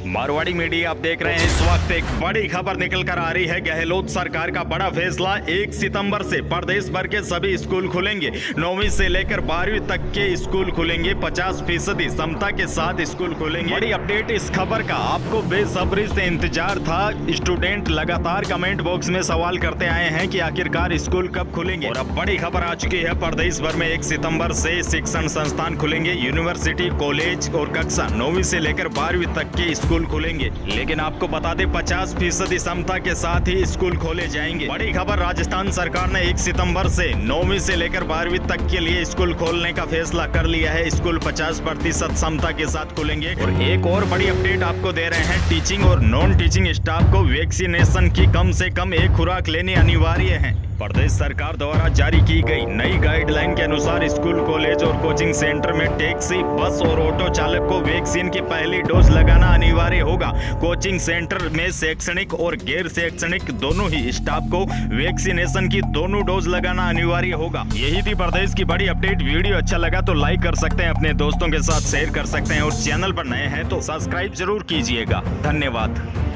Marwari media आप देख रहे हैं। इस वक्त एक बड़ी खबर निकल कर आ रही है। गहलोत सरकार का बड़ा फैसला, 1 सितंबर से प्रदेश भर के सभी स्कूल खुलेंगे। 9वीं से लेकर 12वीं तक के स्कूल खुलेंगे। 50% क्षमता के साथ स्कूल खुलेंगे। बड़ी अपडेट इस खबर का आपको बेसब्री से इंतजार था। स्टूडेंट लगातार कमेंट बॉक्स में सवाल करते आए हैं कि आखिरकार स्कूल कब खुलेंगे, और अब बड़ी खबर आ चुकी है। प्रदेश भर में 1 सितंबर से शिक्षण संस्थान खुलेंगे। यूनिवर्सिटी, कॉलेज और कक्षा 9वीं से लेकर 12वीं तक के स्कूल खुलेंगे। लेकिन आपको बता दें 50% क्षमता के साथ ही स्कूल खोले जाएंगे। बड़ी खबर, राजस्थान सरकार ने 1 सितंबर से 9वीं से लेकर 12वीं तक के लिए स्कूल खोलने का फैसला कर लिया है। स्कूल 50% क्षमता के साथ खुलेंगे। और एक और बड़ी अपडेट आपको दे रहे हैं, टीचिंग और नॉन टीचिंग स्टाफ को वैक्सीनेशन की कम से कम 1 खुराक लेनी अनिवार्य है। प्रदेश सरकार द्वारा जारी की गई नई गाइडलाइन के अनुसार स्कूल, कॉलेज और कोचिंग सेंटर में टैक्सी, बस और ऑटो चालक को वैक्सीन की पहली डोज लगाना अनिवार्य होगा। कोचिंग सेंटर में शैक्षणिक और गैर शैक्षणिक दोनों ही स्टाफ को वैक्सीनेशन की दोनों डोज लगाना अनिवार्य होगा। यही थी प्रदेश की बड़ी अपडेट। वीडियो अच्छा लगा तो लाइक कर सकते हैं, अपने दोस्तों के साथ शेयर कर सकते हैं, और चैनल पर नए हैं तो सब्सक्राइब जरूर कीजिएगा। धन्यवाद।